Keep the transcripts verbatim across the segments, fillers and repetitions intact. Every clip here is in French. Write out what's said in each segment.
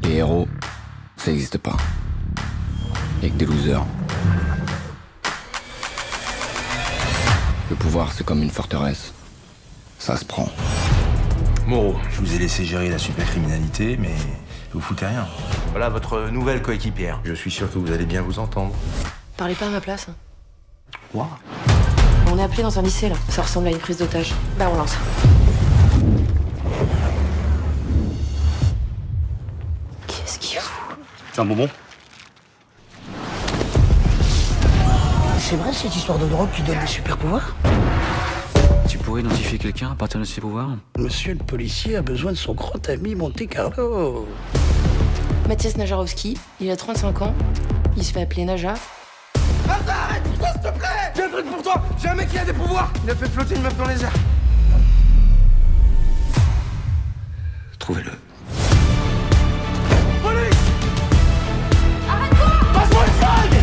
Les héros, ça n'existe pas. Y'a que des losers. Le pouvoir, c'est comme une forteresse. Ça se prend. Moreau, je vous ai laissé gérer la supercriminalité, mais vous foutez rien. Voilà votre nouvelle coéquipière. Je suis sûr que vous allez bien vous entendre. Parlez pas à ma place. Quoi? On est appelé dans un lycée, là. Ça ressemble à une prise d'otage. Bah, on lance. Qu'est-ce qu'il fout? C'est un bonbon? C'est vrai cette histoire de drogue qui donne des super pouvoirs? Tu pourrais identifier quelqu'un à partir de ses pouvoirs? Monsieur le policier a besoin de son grand ami Monte Carlo. Mathias Najarowski, il a trente-cinq ans. Il se fait appeler Naja. Arrête, putain, s'il te plaît! J'ai un truc pour toi! J'ai un mec qui a des pouvoirs! Il a fait flotter une meuf dans les airs. Trouvez-le. Police! Arrête-toi! Passe-moi le flingue!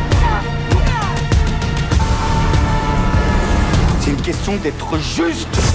C'est une question d'être juste.